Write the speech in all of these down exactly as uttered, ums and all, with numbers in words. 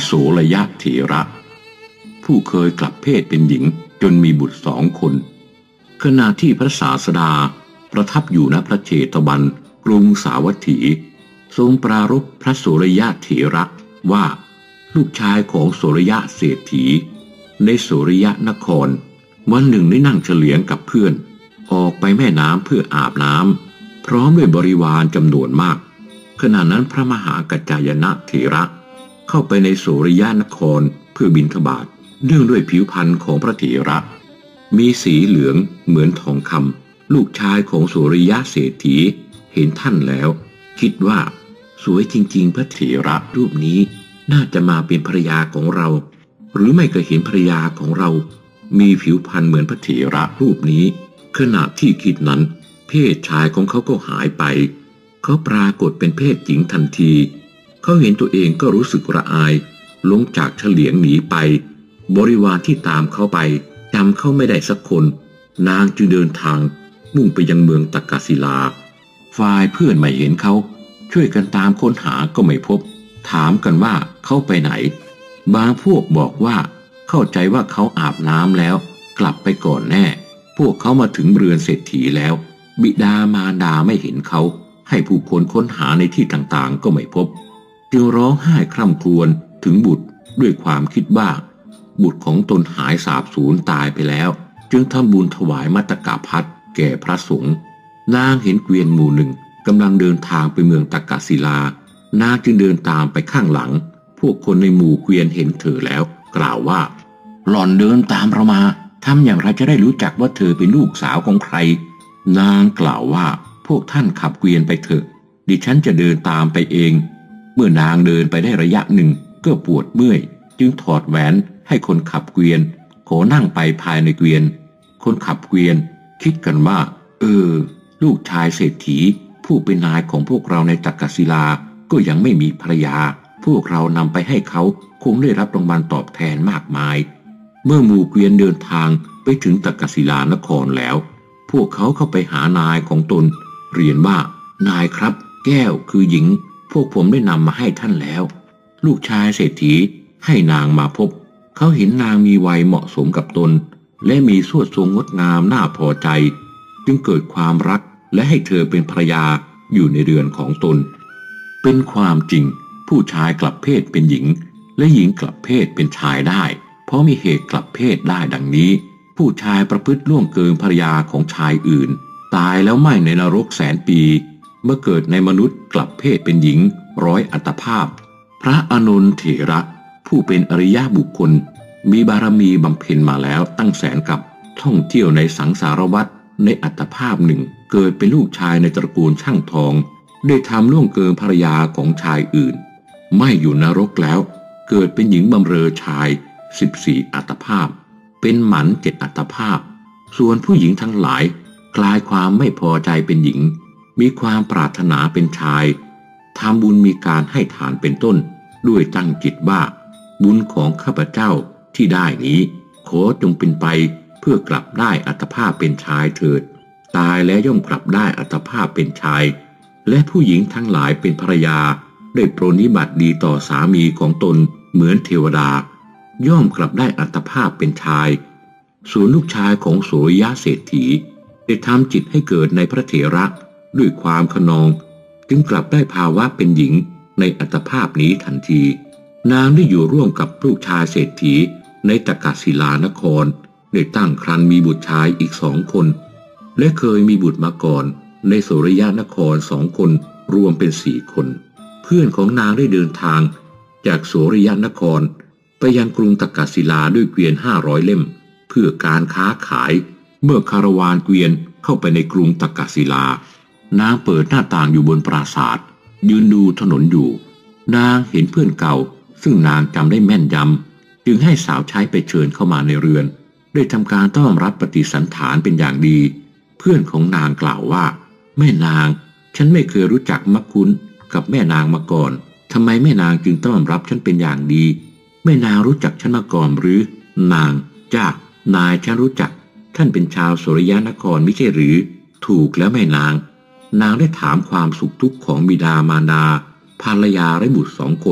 โสรยเถระผู้เคยกลับเพศเป็นหญิงจนมีบุตรสองคนขณะที่พระศาสดาประทับอยู่ณพระเชตวันกรุงสาวัตถีทรงปรารภพระโสรยเถระว่าลูกชายของโสรยเศรษฐีในโสรยนครวันหนึ่งได้นั่งเฉลียงกับเพื่อนออกไปแม่น้ำเพื่ออาบน้ำพร้อมด้วยบริวารจำนวนมากขณะนั้นพระมหากัจจายนะเถระเข้าไปในโสรยนครเพื่อบิณฑบาตเนื่องด้วยผิวพรรณของพระเถระมีสีเหลืองเหมือนทองคำลูกชายของโสรยเศรษฐีเห็นท่านแล้วคิดว่าสวยจริงๆพระเถระรูปนี้น่าจะมาเป็นภรรยาของเราหรือไม่ก็เห็นภรรยาของเรามีผิวพรรณเหมือนพระเถระรูปนี้ขณะที่คิดนั้นเพศชายของเขาก็หายไปเขาปรากฏเป็นเพศหญิงทันทีเขาเห็นตัวเองก็รู้สึกระอายลงจากเฉลียงหนีไปบริวารที่ตามเขาไปจำเขาไม่ได้สักคนนางจึงเดินทางมุ่งไปยังเมืองตักกศิลาฝ่ายเพื่อนไม่เห็นเขาช่วยกันตามค้นหาก็ไม่พบถามกันว่าเขาไปไหนบางพวกบอกว่าเข้าใจว่าเขาอาบน้ำแล้วกลับไปก่อนแน่พวกเขามาถึงเรือนเศรษฐีแล้วบิดามารดาไม่เห็นเขาให้ผู้คนค้นหาในที่ต่างๆก็ไม่พบจึงร้องไห้คร่ำครวญถึงบุตรด้วยความคิดว่าบุตรของตนหายสาบสูญตายไปแล้วจึงทำบุญถวายมัตตกพัดแก่พระสงฆ์นางเห็นเกวียนหมู่หนึ่งกำลังเดินทางไปเมืองตักกศิลานางจึงเดินตามไปข้างหลังพวกคนในหมู่เกวียนเห็นเธอแล้วกล่าวว่าหล่อนเดินตามเรามาทำอย่างไรจะได้รู้จักว่าเธอเป็นลูกสาวของใครนางกล่าวว่าพวกท่านขับเกวียนไปเถอะดิฉันจะเดินตามไปเองเมื่อนางเดินไปได้ระยะหนึ่งก็ปวดเมื่อยจึงถอดแหวนให้คนขับเกวียนขอนั่งไปภายในเกวียนคนขับเกวียนคิดกันว่าเออลูกชายเศรษฐีผู้เป็นนายของพวกเราในตักกศิลาก็ยังไม่มีภรรยาพวกเรานำไปให้เขาคงได้รับรางวัลตอบแทนมากมายเมื่อหมู่เกวียนเดินทางไปถึงตักกศิลานครแล้วพวกเขาเข้าไปหานายของตนเรียนว่านายครับแก้วคือหญิงพวกผมได้นำมาให้ท่านแล้วลูกชายเศรษฐีให้นางมาพบเขาเห็นนางมีวัยเหมาะสมกับตนและมีสวดทรงงดงามน่าพอใจจึงเกิดความรักและให้เธอเป็นภรรยาอยู่ในเรือนของตนเป็นความจริงผู้ชายกลับเพศเป็นหญิงและหญิงกลับเพศเป็นชายได้เพราะมีเหตุกลับเพศได้ดังนี้ผู้ชายประพฤติล่วงเกินภรรยาของชายอื่นตายแล้วไหม้ในนรกแสนปีเมื่อเกิดในมนุษย์กลับเพศเป็นหญิงร้อยอัตภาพพระอานนท์เถระผู้เป็นอริยบุคคลมีบารมีบำเพ็ญมาแล้วตั้งแสนกับท่องเที่ยวในสังสารวัฏในอัตภาพหนึ่งเกิดเป็นลูกชายในตระกูลช่างทองได้ทำล่วงเกินภรรยาของชายอื่นไม่อยู่นรกแล้วเกิดเป็นหญิงบำเรอชายสิบสี่อัตภาพเป็นหมันเจ็ดอัตภาพส่วนผู้หญิงทั้งหลายคลายความไม่พอใจเป็นหญิงมีความปรารถนาเป็นชายทำบุญมีการให้ทานเป็นต้นด้วยตั้งจิตว่าบุญของข้าพเจ้าที่ได้นี้ขอจงเป็นไปเพื่อกลับได้อัตภาพเป็นชายเถิดตายแล้วย่อมกลับได้อัตภาพเป็นชายและผู้หญิงทั้งหลายเป็นภรรยาได้โปรนิบัติดีต่อสามีของตนเหมือนเทวดาย่อมกลับได้อัตภาพเป็นชายส่วนลูกชายของโสรยเศรษฐีได้ทำจิตให้เกิดในพระเถระด้วยความขนองจึงกลับได้ภาวะเป็นหญิงในอัตภาพนี้ทันทีนางได้อยู่ร่วมกับลูกชายเศรษฐีในตักกศิลานครได้ตั้งครรภ์มีบุตรชายอีกสองคนและเคยมีบุตรมาก่อนในโสรยนครสองคนรวมเป็นสี่คนเพื่อนของนางได้เดินทางจากโสรยนครไปยังกรุงตักกศิลาด้วยเกวียนห้าร้อยเล่มเพื่อการค้าขายเมื่อคาราวานเกวียนเข้าไปในกรุงตักกศิลานางเปิดหน้าต่างอยู่บนปราสาทยืนดูถนนอยู่นางเห็นเพื่อนเก่าซึ่งนางจำได้แม่นยำจึงให้สาวใช้ไปเชิญเข้ามาในเรือนได้ทำการต้อนรับปฏิสันถานเป็นอย่างดีเพื่อนของนางกล่าวว่าแม่นางฉันไม่เคยรู้จักมักคุ้นกับแม่นางมาก่อนทำไมแม่นางจึงต้อนรับฉันเป็นอย่างดีแม่นางรู้จักฉันมาก่อนหรือนางจ้านายฉันรู้จักท่านเป็นชาวโสรยนครไม่ใช่หรือถูกแล้วแม่นางนางได้ถามความสุขทุกข์ของบิดามารดาภรรยาและบุตรสองคน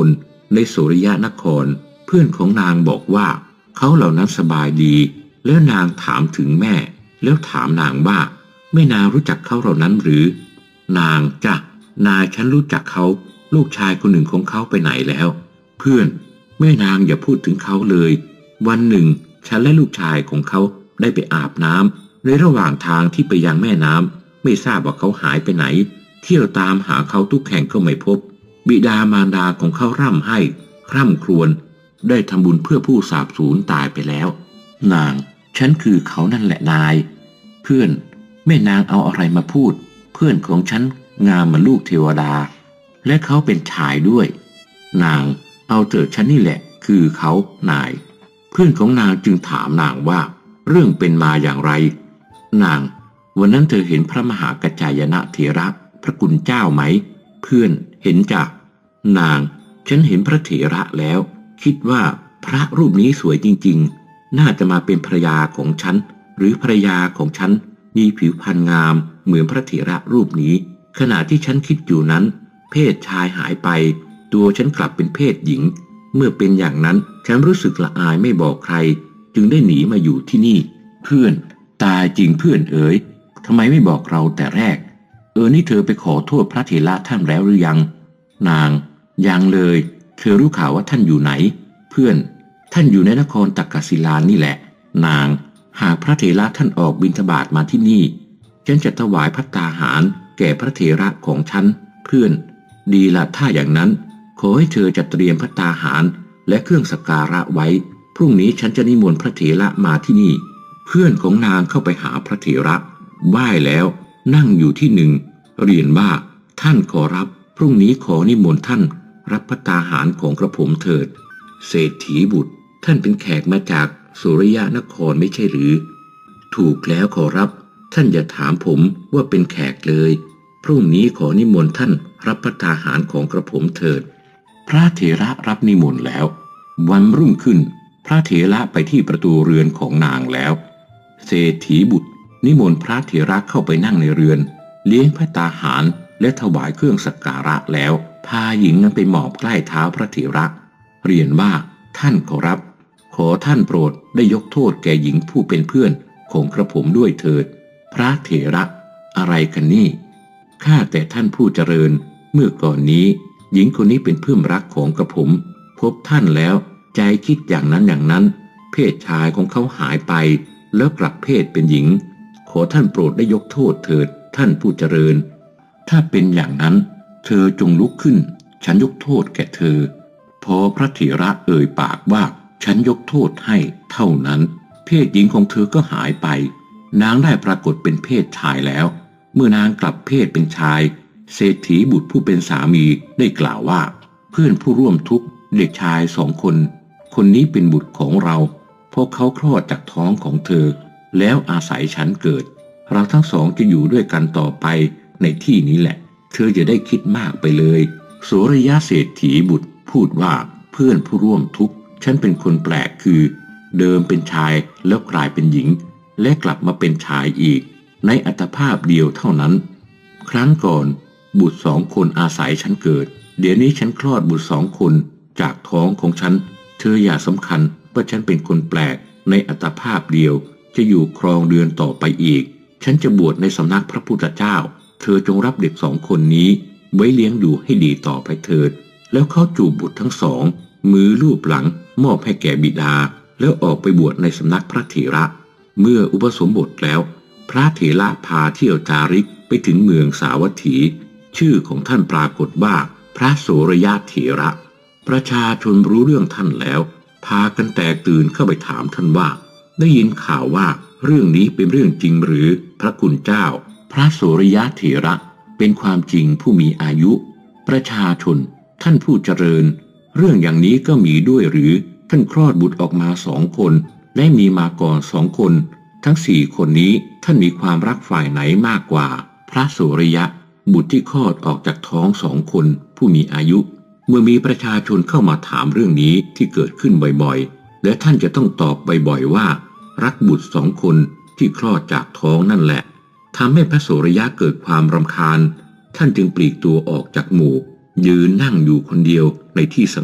ในโสริยนครเพื่อนของนางบอกว่าเขาเหล่านั้นสบายดีแล้วนางถามถึงแม่แล้วถามนางว่าแม่นางรู้จักเขาเหล่านั้นหรือนางจ้ะนายฉันรู้จักเขาลูกชายคนหนึ่งของเขาไปไหนแล้วเพื่อนแม่นางอย่าพูดถึงเขาเลยวันหนึ่งฉันและลูกชายของเขาได้ไปอาบน้ำในระหว่างทางที่ไปยังแม่น้ำไม่ทราบว่าเขาหายไปไหนเที่ยวตามหาเขาทุกแห่งก็ไม่พบบิดามารดาของเขาร่ำไห้ร่ำครวญได้ทำบุญเพื่อผู้สาบสูญตายไปแล้วนางฉันคือเขานั่นแหละนายเพื่อนแม่นางเอาอะไรมาพูดเพื่อนของฉันงามเหมือนลูกเทวดาและเขาเป็นชายด้วยนางเอาเถิดฉันนี่แหละคือเขานายเพื่อนของนางจึงถามนางว่าเรื่องเป็นมาอย่างไรนางวันนั้นเธอเห็นพระมหากัจจายนะเถระพระกุณเจ้าไหมเพื่อนเห็นจ้ะนางฉันเห็นพระเถระแล้วคิดว่าพระรูปนี้สวยจริงๆน่าจะมาเป็นภรรยาของฉันหรือภรรยาของฉันมีผิวพรรณงามเหมือนพระเถระรูปนี้ขณะที่ฉันคิดอยู่นั้นเพศชายหายไปตัวฉันกลับเป็นเพศหญิงเมื่อเป็นอย่างนั้นฉันรู้สึกละอายไม่บอกใครจึงได้หนีมาอยู่ที่นี่เพื่อนตายจริงเพื่อนเอ๋ยทำไมไม่บอกเราแต่แรกเออนี่เธอไปขอโทษพระเถระท่านแล้วหรือยังนางยังเลยเธอรู้ข่าวว่าท่านอยู่ไหนเพื่อนท่านอยู่ในนครตักกศิลานี่แหละนางหากพระเถระท่านออกบิณฑบาตมาที่นี่ฉันจะถวายภัตตาหารแก่พระเถระของฉันเพื่อนดีละถ้าอย่างนั้นขอให้เธอจัดเตรียมภัตตาหารและเครื่องสักการะไว้พรุ่งนี้ฉันจะนิมนต์พระเถระมาที่นี่เพื่อนของนางเข้าไปหาพระเถระไหว้แล้วนั่งอยู่ที่หนึ่งเรียนว่าท่านขอรับพรุ่งนี้ขอนิมนต์ท่านรับภัตตาหารของกระผมเถิดเศรษฐีบุตรท่านเป็นแขกมาจากสุริยนครไม่ใช่หรือถูกแล้วขอรับท่านอย่าถามผมว่าเป็นแขกเลยพรุ่งนี้ขอนิมนต์ท่านรับภัตตาหารของกระผมเถิดพระเถระรับนิมนต์แล้ววันรุ่งขึ้นพระเถระไปที่ประตูเรือนของนางแล้วเศรษฐีบุตรนิมนต์พระเถระเข้าไปนั่งในเรือนเลี้ยงภัตตาหารและถวายเครื่องสักการะแล้วพาหญิงนั้นไปหมอบใกล้เท้าพระเถระเรียนว่าท่านขอรับขอท่านโปรดได้ยกโทษแก่หญิงผู้เป็นเพื่อนของกระผมด้วยเถิดพระเถระอะไรกันนี่ข้าแต่ท่านผู้เจริญเมื่อก่อนนี้หญิงคนนี้เป็นเพื่อนรักของกระผมพบท่านแล้วใจคิดอย่างนั้นอย่างนั้นเพศชายของเขาหายไปแล้วกลับเพศเป็นหญิงขอท่านโปรดได้ยกโทษเถิดท่านผู้เจริญถ้าเป็นอย่างนั้นเธอจงลุกขึ้นฉันยกโทษแก่เธอพอพระเถระเอ่ยปากว่าฉันยกโทษให้เท่านั้นเพศหญิงของเธอก็หายไปนางได้ปรากฏเป็นเพศชายแล้วเมื่อนางกลับเพศเป็นชายเศรษฐีบุตรผู้เป็นสามีได้กล่าวว่าเพื่อนผู้ร่วมทุกข์เด็กชายสองคนคนนี้เป็นบุตรของเราเพราะเขาคลอดจากท้องของเธอแล้วอาศัยฉันเกิดเราทั้งสองจะอยู่ด้วยกันต่อไปในที่นี้แหละเธอจะได้คิดมากไปเลยโสริยเศรษฐีบุตรพูดว่าเพื่อนผู้ร่วมทุกข์ฉันเป็นคนแปลกคือเดิมเป็นชายแล้วกลายเป็นหญิงและกลับมาเป็นชายอีกในอัตภาพเดียวเท่านั้นครั้งก่อนบุตรสองคนอาศัยฉันเกิดเดี๋ยวนี้ฉันคลอดบุตรสองคนจากท้องของฉันเธออย่าสำคัญว่าฉันเป็นคนแปลกในอัตภาพเดียวจะอยู่ครองเดือนต่อไปอีกฉันจะบวชในสำนักพระพุทธเจ้าเธอจงรับเด็กสองคนนี้ไว้เลี้ยงดูให้ดีต่อไปเถิดแล้วเขาจูบบุตรทั้งสองมือลูบหลังมอบให้แก่บิดาแล้วออกไปบวชในสำนักพระเถระเมื่ออุปสมบทแล้วพระเถระพาเที่ยวจาริกไปถึงเมืองสาวัตถีชื่อของท่านปรากฏว่าพระโสรยเถระประชาชนรู้เรื่องท่านแล้วพากันแตกตื่นเข้าไปถามท่านว่าได้ยินข่าวว่าเรื่องนี้เป็นเรื่องจริงหรือพระคุณเจ้าพระโสรยเถระเป็นความจริงผู้มีอายุประชาชนท่านผู้เจริญเรื่องอย่างนี้ก็มีด้วยหรือท่านคลอดบุตรออกมาสองคนและมีมาก่อนสองคนทั้งสี่คนนี้ท่านมีความรักฝ่ายไหนมากกว่าพระโสรยะบุตรที่คลอดออกจากท้องสองคนผู้มีอายุเมื่อมีประชาชนเข้ามาถามเรื่องนี้ที่เกิดขึ้นบ่อยๆและท่านจะต้องตอบบ่อยๆว่ารักบุตรสองคนที่คลอดจากท้องนั่นแหละทำให้พระโสรยะเกิดความรำคาญท่านจึงปลีกตัวออกจากหมู่ยืนนั่งอยู่คนเดียวในที่สงัด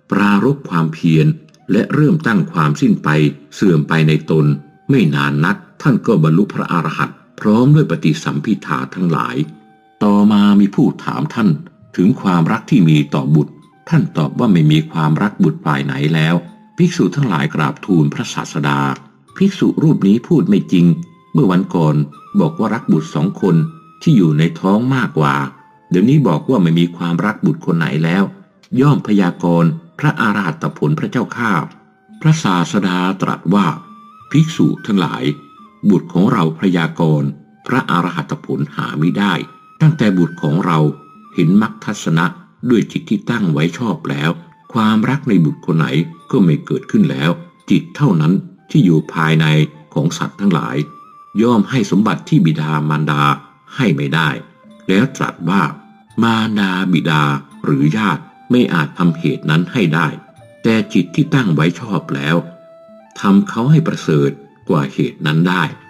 ปรารภความเพียรและเริ่มตั้งความสิ้นไปเสื่อมไปในตนไม่นานนักท่านก็บรรลุพระอรหันต์พร้อมด้วยปฏิสัมภิทาทั้งหลายต่อมามีผู้ถามท่านถึงความรักที่มีต่อบุตรท่านตอบว่าไม่มีความรักบุตรฝ่ายไหนแล้วภิกษุทั้งหลายกราบทูลพระศาสดาภิกษุรูปนี้พูดไม่จริงเมื่อวันก่อนบอกว่ารักบุตรสองคนที่อยู่ในท้องมากกว่าเดี๋ยวนี้บอกว่าไม่มีความรักบุตรคนไหนแล้วย่อมพยากรณ์พระอรหัตผลพระเจ้าข้าพระศาสดาตรัสว่าภิกษุทั้งหลายบุตรของเราพยากรณ์พระอรหัตผลหาไม่ได้ตั้งแต่บุตรของเราเห็นมรรคทัศนะด้วยจิตที่ตั้งไว้ชอบแล้วความรักในบุตรคนไหนก็ไม่เกิดขึ้นแล้วจิตเท่านั้นที่อยู่ภายในของสัตว์ทั้งหลายย่อมให้สมบัติที่บิดามารดาให้ไม่ได้แล้วตรัสว่ามารดาบิดาหรือญาติไม่อาจทำเหตุนั้นให้ได้แต่จิตที่ตั้งไว้ชอบแล้วทำเขาให้ประเสริฐกว่าเหตุนั้นได้